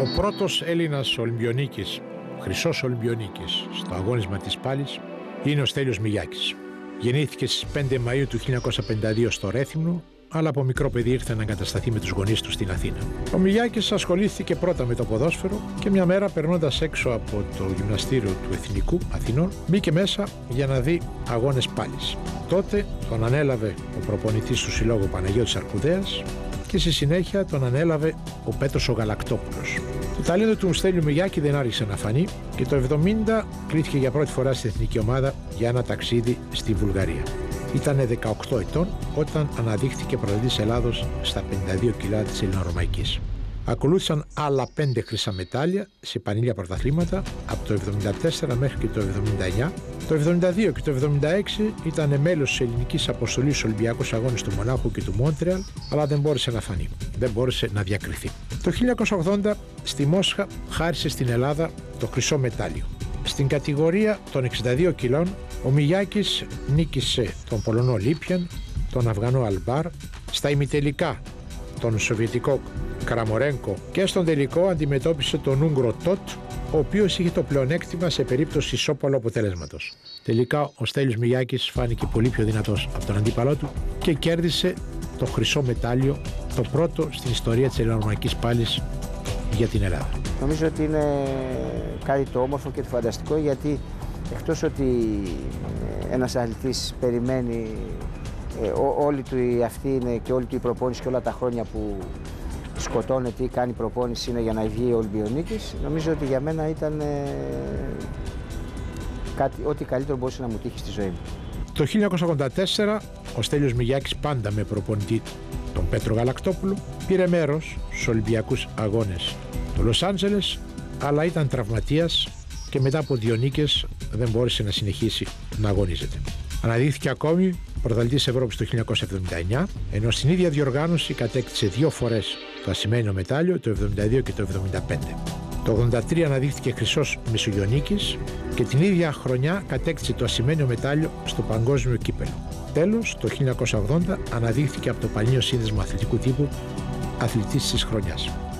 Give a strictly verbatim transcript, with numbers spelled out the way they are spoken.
Ο πρώτος Έλληνας Ολυμπιονίκης, χρυσός Ολυμπιονίκης, στο αγώνισμα της πάλης είναι ο Στέλιος Μιγιάκης. Γεννήθηκε στις πέντε Μαΐου του χίλια εννιακόσια πενήντα δύο στο Ρέθυμνο, αλλά από μικρό παιδί ήρθε να εγκατασταθεί με τους γονείς του στην Αθήνα. Ο Μιγιάκης ασχολήθηκε πρώτα με το ποδόσφαιρο και μια μέρα, περνώντας έξω από το γυμναστήριο του Εθνικού Αθηνών, μπήκε μέσα για να δει αγώνες πάλης. Τότε τον ανέλαβε ο προπονητής του συλλόγου Παναγιώτης Αρκουδέας και στη συνέχεια τον ανέλαβε ο Πέτρος ο Γαλακτόπουλος. Το ταλέντο του Στέλιου Μιγιάκη δεν άρχισε να φανεί και το εβδομήντα κλήθηκε για πρώτη φορά στην εθνική ομάδα για ένα ταξίδι στη Βουλγαρία. Ήταν δεκαοκτώ ετών όταν αναδείχθηκε πρωταθλητής Ελλάδος στα πενήντα δύο κιλά της ελληνορωμαϊκής. Ακολούθησαν άλλα πέντε χρυσά μετάλλια σε πανήλια πρωταθλήματα από το εβδομήντα τέσσερα μέχρι και το εβδομήντα εννιά. Το εβδομήντα δύο και το εβδομήντα έξι ήταν μέλος της ελληνικής αποστολής στους Ολυμπιακούς Αγώνες του Μονάχου και του Μόντρεαλ, αλλά δεν μπόρεσε να φανεί, δεν μπόρεσε να διακριθεί. Το χίλια εννιακόσια ογδόντα στη Μόσχα χάρισε στην Ελλάδα το χρυσό μετάλλιο. Στην κατηγορία των εξήντα δύο κιλών ο Μιγιάκης νίκησε τον Πολωνό Λίπιαν, τον Αφγανό Αλμπάρ, στα ημιτελικά τον Σοβιετικό Κραμορένκο και στον τελικό αντιμετώπισε τον Ούγγρο Τότ, ο οποίος είχε το πλεονέκτημα σε περίπτωση ισόπαλου αποτελέσματος. Τελικά ο Στέλιος Μιγιάκης φάνηκε πολύ πιο δυνατός από τον αντίπαλό του και κέρδισε το χρυσό μετάλλιο, το πρώτο στην ιστορία της ελληνορωμαϊκής πάλης για την Ελλάδα. Νομίζω ότι είναι κάτι το όμορφο και το φανταστικό, γιατί εκτός ότι ένας αθλητής περιμένει ε, ό, όλη του η αυτή είναι και όλη του η προπόνηση και όλα τα χρόνια που σκοτώνεται ή κάνει προπόνηση είναι για να βγει ο Ολυμπιονίκης, νομίζω ότι για μένα ήταν ε, κάτι, ό,τι καλύτερο μπορούσε να μου τύχει στη ζωή μου. Το χίλια εννιακόσια ογδόντα τέσσερα ο Στέλιος Μιγιάκης, πάντα με προπονητή τον Πέτρο Γαλακτόπουλο, πήρε μέρος στους Ολυμπιακούς Αγώνες του Λος Άντζελες, αλλά ήταν τραυματίας και μετά από δύο νίκες δεν μπόρεσε να συνεχίσει να αγωνίζεται. Αναδείχθηκε ακόμη πρωταθλητής Ευρώπης το χίλια εννιακόσια εβδομήντα εννιά, ενώ στην ίδια διοργάνωση κατέκτησε δύο φορές το ασημένιο μετάλλιο, το εβδομήντα δύο και το εβδομήντα πέντε. Το ογδόντα τρία αναδείχθηκε χρυσός Μεσογειονίκης και την ίδια χρονιά κατέκτησε το ασημένιο μετάλλιο στο Παγκόσμιο Κύπελλο. Τέλος, το χίλια εννιακόσια ογδόντα αναδείχθηκε από το Πανελλήνιο Σύνδεσμο Αθλητικού Τύπου αθλητής της χρονιάς.